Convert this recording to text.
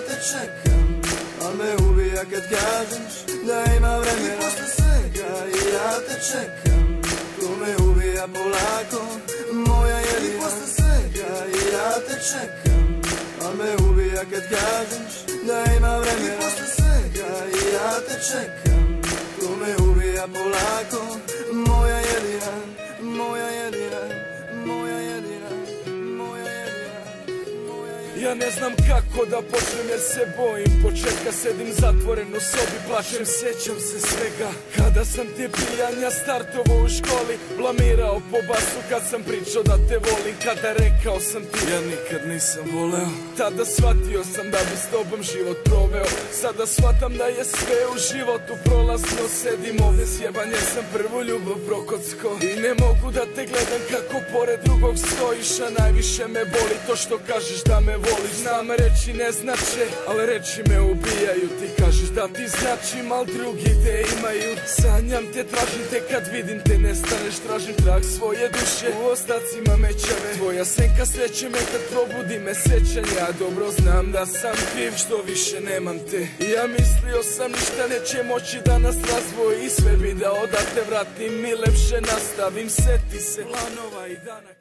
te čekam, a me ubija kad kažeš da ima vremena posle svega. I ja te čekam, tu me ubija polako, moja jedina posle svega. I ja te čekam, a me ubija kad kažeš da ima vremena posle svega. I ja te čekam, tu me ubija polako, moja jedina, moja jedina, moja jedina, moja jedina, moja jedina. Ja ne znam kako da počnem jer se bojim početka. Sedim zatvoren u sobi, plačem, sjećam se svega. Kada sam ti pijanja startovo u školi, blamirao po basu kad sam pričao da te volim. Kada rekao sam ti ja nikad nisam voleo, tada shvatio sam da bi s tobom život proveo. Sada shvatam da je sve u životu prolazno. Sedim ovdje sjeban jer sam prvu ljubav prokocko i ne mogu da te gledam kako pored drugog stojiš. A najviše me boli to što kažeš da me voliš. Znam reći ne znače, ali reći me ubijaju. Ti kažeš da ti značim, al drugi te imaju. Sanjam te, tražim te, kad vidim te nestaneš. Tražim trag svoje duše u ostacima mećave. Tvoja senka sreće me kad probudi me sećanje. Ja dobro znam da sam kriv što više nemam te. Ja mislio sam ništa neće moći da nas razdvoji. Sve bi dao da te vratim i lepše nastavim. Seti se planova i dana.